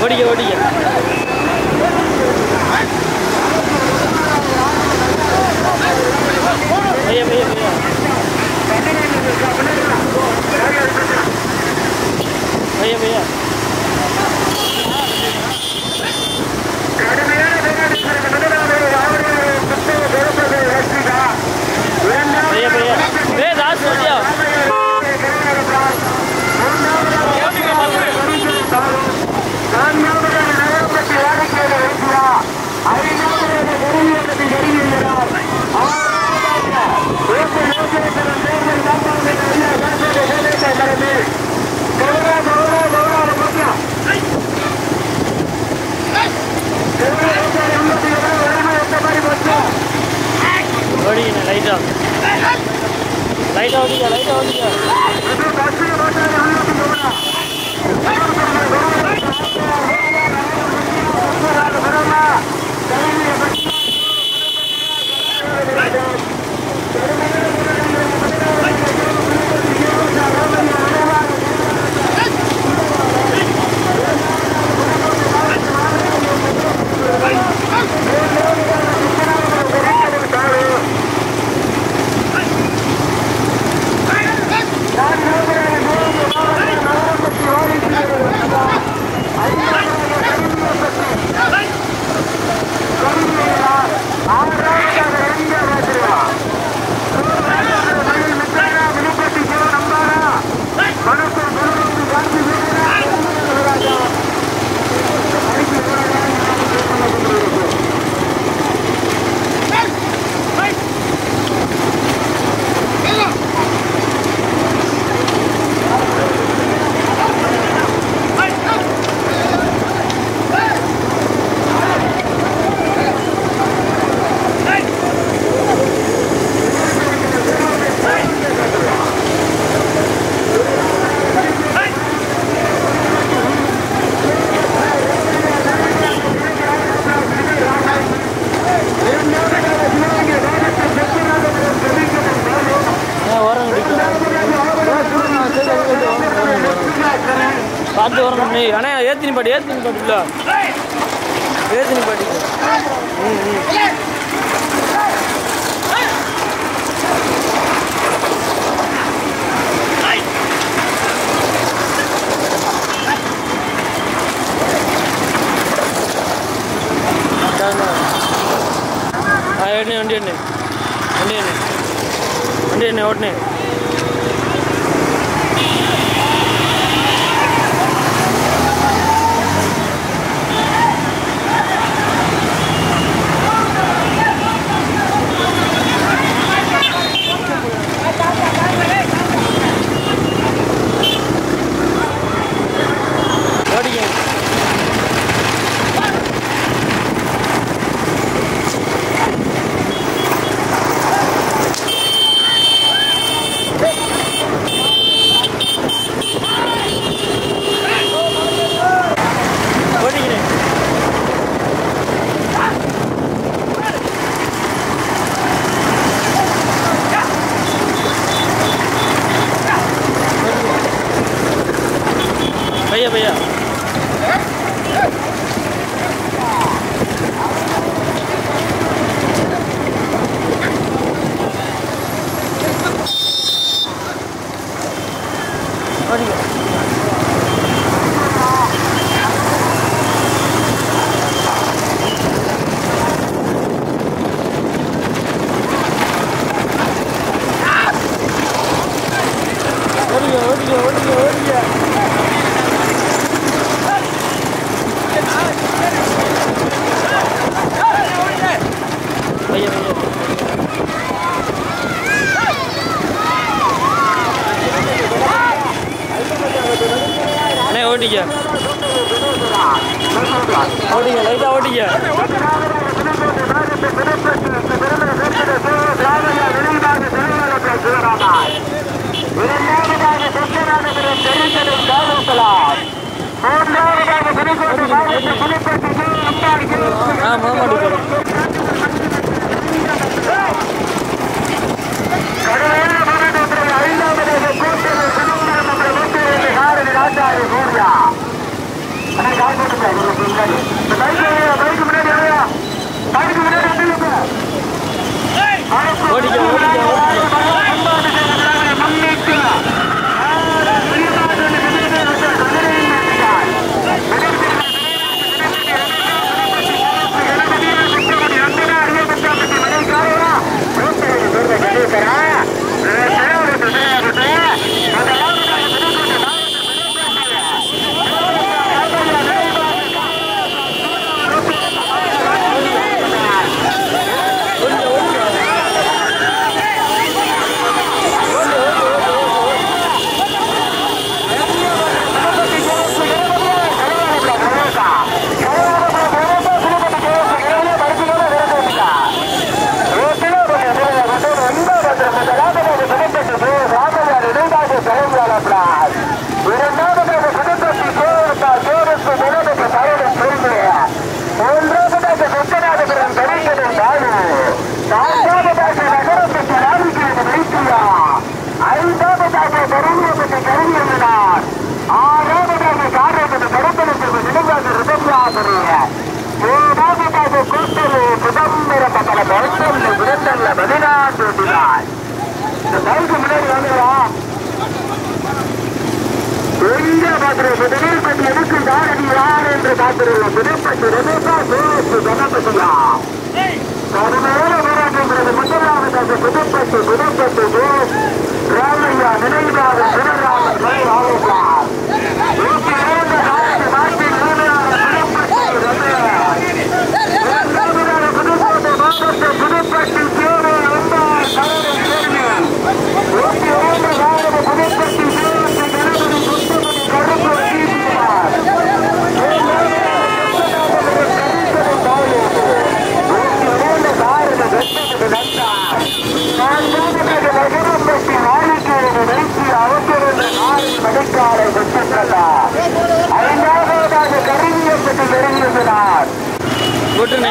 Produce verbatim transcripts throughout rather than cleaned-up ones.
ஓடிக்க ஓடிக்க भैया भैया भैया भैया भैया भैया भैया भैया दास हो गया ஓடிங்க லைட்டா லைட்டா ஓடிங்க லைட்டா ஓடிங்க பார்த்து வரணும் நீ ஆனால் ஏத்தினி பாட்டி ஏத்தினி பாட்டி இல்லை ஏத்தினி பாட்டி ம் ம் எண்ணெய் வண்டி எண்ணெய் வண்டி எண்ணெய் வண்டி எண்ணெய் ஓட்டுனே भैया भैया ஓட்டிக்க ஓட்டிக்க லைட்டா ஓட்டிக்க ஆ மாமாடி போகிறோம் Gracias.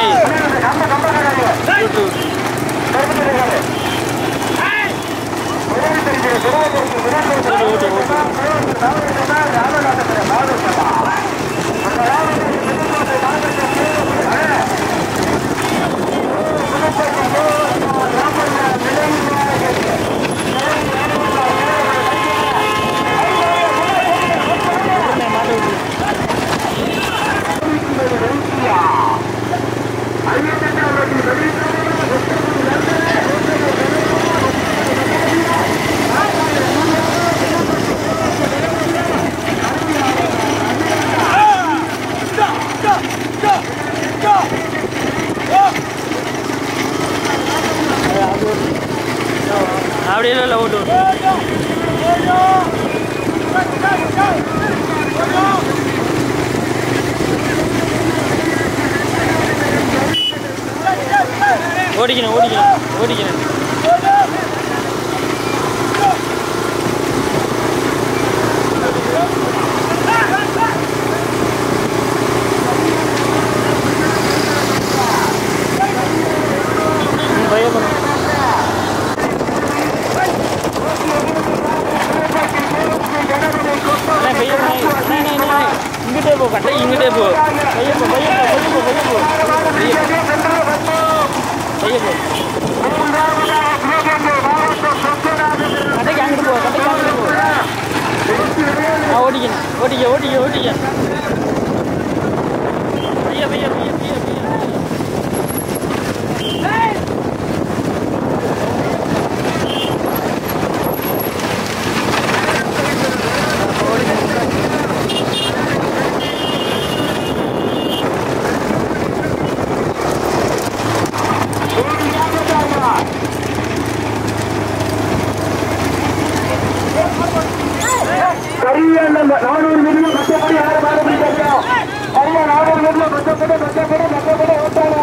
ஓடி ஓட்டு ஓட்டு அப்படியே இல்லை ஓட்டு ஓடிக்கணும் ஓடிக்கணும் ஓடிக்கணும் பயப்படும் இங்கிட்டே போ கட்டை இங்கிட்டே போ பையப்போ பையப்போ பையப்போ பையப்போ கட்டைக்கு அங்கிட்டு போ கட்டைக்கு அங்கிட்டு போ ஆ ஓடிக்கணும் ஓடிக்க ஓடிக்க ஓடிக்க பைய பைய பைய பைய பைய நானூறு மீட்டர் கஷ்டப்படி யாரும் மேலே போயிட்டாங்க சரியா நானூறு மீட்டர் கஷ்டப்பட்டு கஷ்டப்பட்டு கஷ்டப்பட்டு ஓட்டாங்க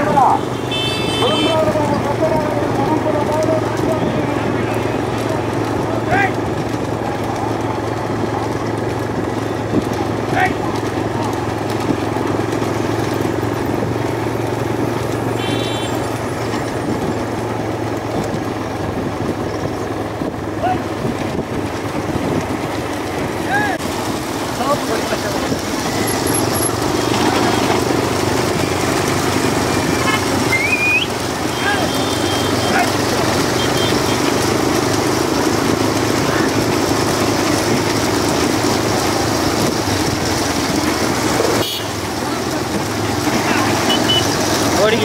ஓடிக்க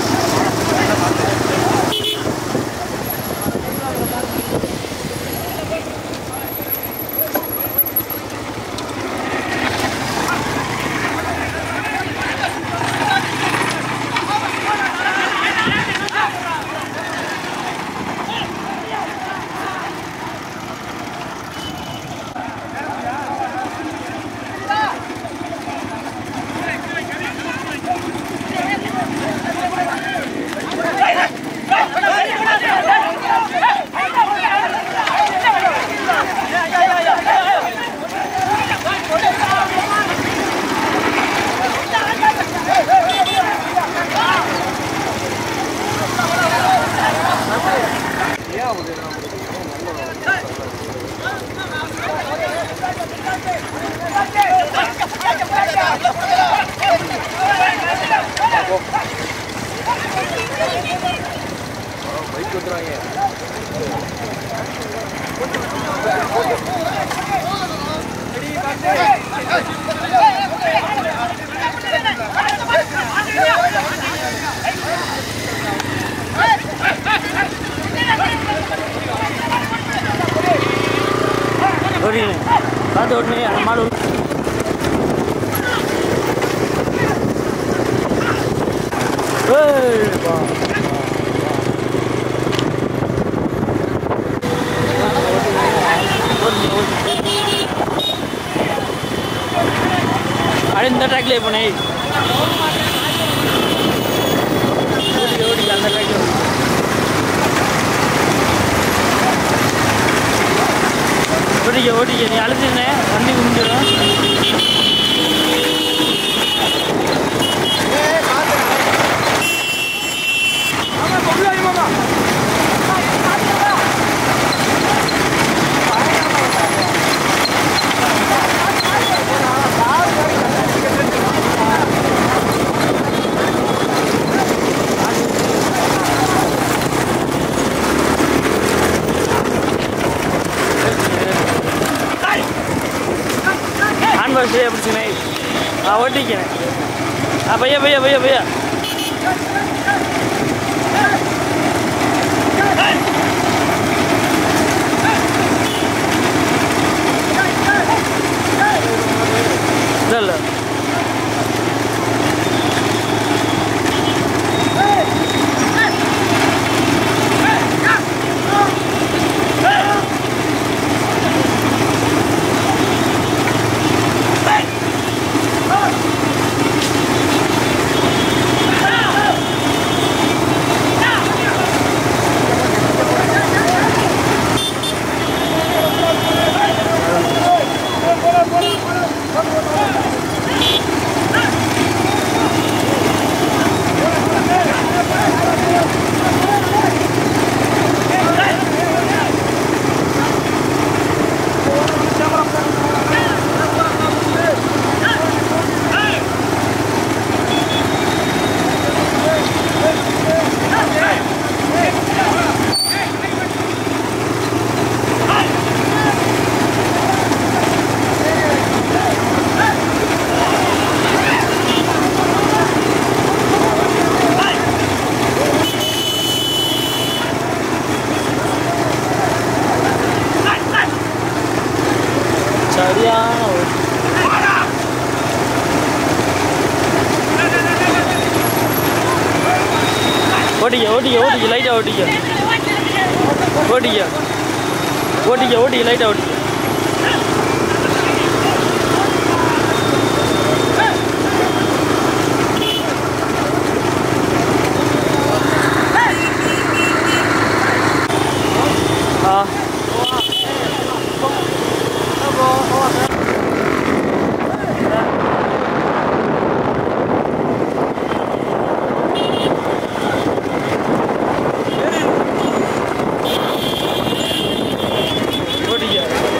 பைக் வந்துடுவாங்க பார்த்து ஓட்டுனே அந்த மாடு अरे இந்த ட்ராக்ல போனே ஓடி ஓடி அந்த ட்ராக்ல ஓடிக்க ஓடிக்க நீ அழுத்தினே வண்டி முடிஞ்சிடும் பையா பிடிச்சினே ஆ ஓட்டிக்கிறேன் ஆ பையா பையா பையா பையா இல்லை சரியான ஓட்டிக்க ஓட்டிக்க ஓட்டிக்க லைட்டாக ஓட்டிக்க ஓட்டிக்க ஓட்டிக்க ஓட்டிக்க லைட்டாக ஓட்டிக்க ஆ ஓட்டிக்க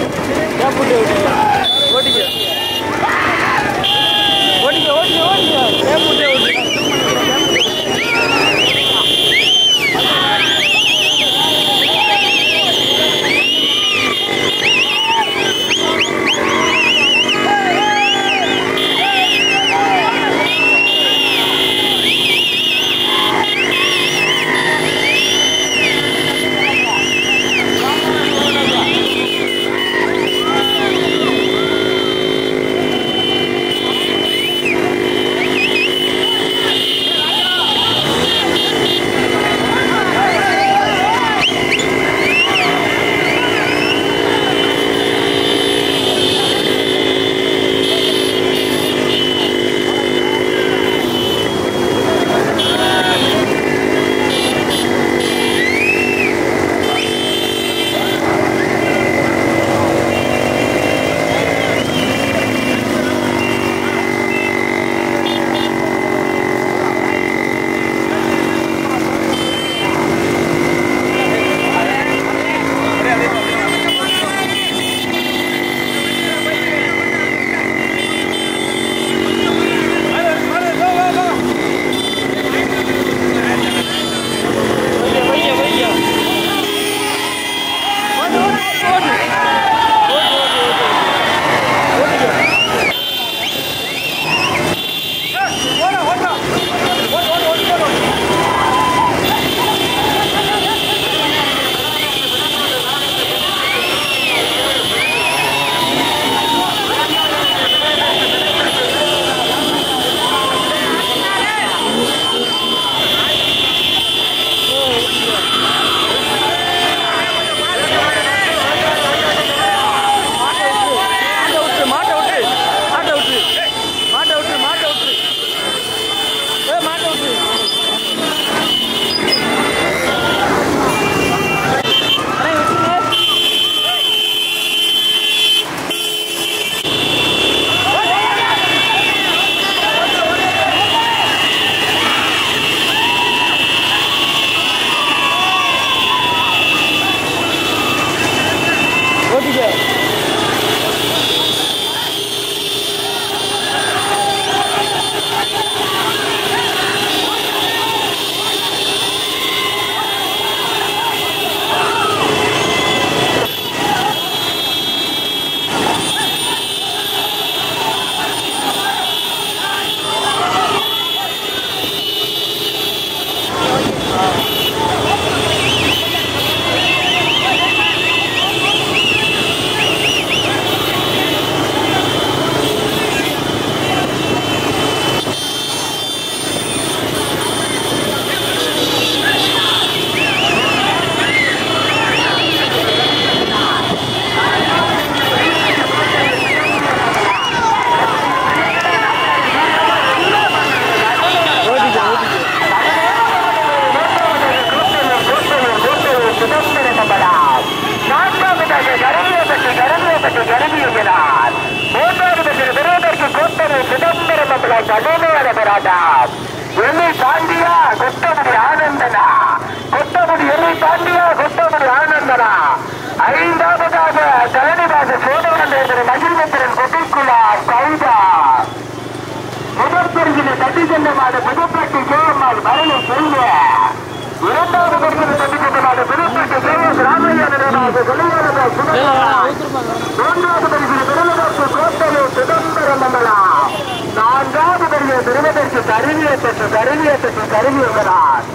பெற்று கருதியிருக்கிறார். மூன்றாவது பெற்று பெறுவதற்கு கோட்டரை சிதம்பரம் மக்களை கடுமையான போராட்டம். எல்லை தாண்டியா கொட்டமுடி ஆனந்தனா, கொட்டமுடி எல்லை தாண்டியா கொட்டமுடி ஆனந்தனா. ஐந்தாவதாக கலனிவாச சோழவன் மகிழ்வத்திரன் கொட்டைக்குள்ளார் சைதா. முதற்பெருகின தட்டி சென்றமான புதுப்பட்டி கேஎம்ஆர் மரணை செய்த. இரண்டாவது பெருகின தட்டி சென்றமான புதுப்பட்டி கேஎஸ் ராமையானதாக கொலையாளர் சுதந்திரம். மூன்றாவது பெருகின பெறுவதற்கு கோட்டலூர் சிதம்பரம் மங்களா. நான்காவது பெருகின பெறுவதற்கு கருவியை பெற்று கருவியை பெற்று கருவியுள்ளார்.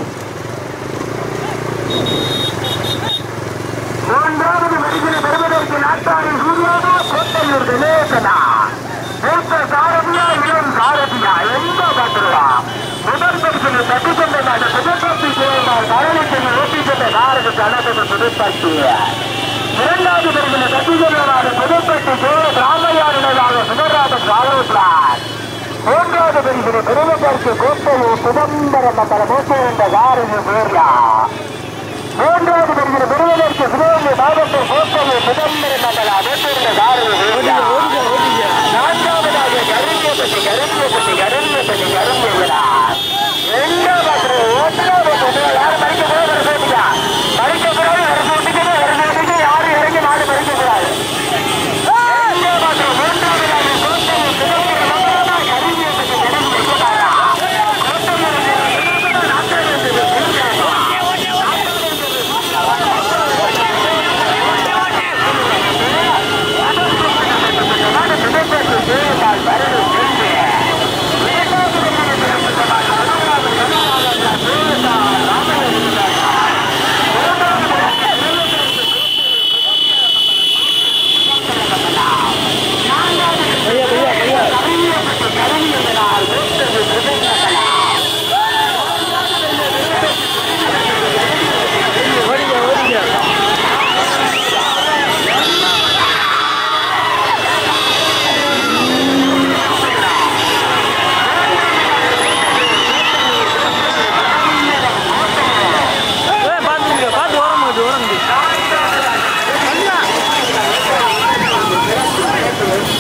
மூன்றாவது பெருகின பெறுவதற்கு நாட்டாரி சூர்யாவா கோட்டையூர் தினேசனா. மூத்த சாரதியா இளம் சாரதியா எங்க பார்த்துருவா. முதல் பரிசில் தட்டி கொண்டதாக புதுப்பட்டி கேஎம்ஆர் மரணத்தின் ஓட்டி சென்ற சாரதி கணக்கு புதுப்பட்டி. இரண்டாவது பெருகின தட்டி கொண்டதாக புதுப்பட்டி கேஎஸ் ராமையானதாக சுதராமன் ராகவத்ராஜ். மூன்றாவது பெருகின பெறுவதற்கு கோட்டையூர் சிதம்பரம் மக்களை மூத்த என்ற சாரதி சூர்யா. மூன்றாவது பெருகின பெறுவதற்கு சிவகங்கை மாவட்டம் கோட்டையூர் சிதம்பரம் மக்களை மூத்த என்ற சாரதி சூர்யா.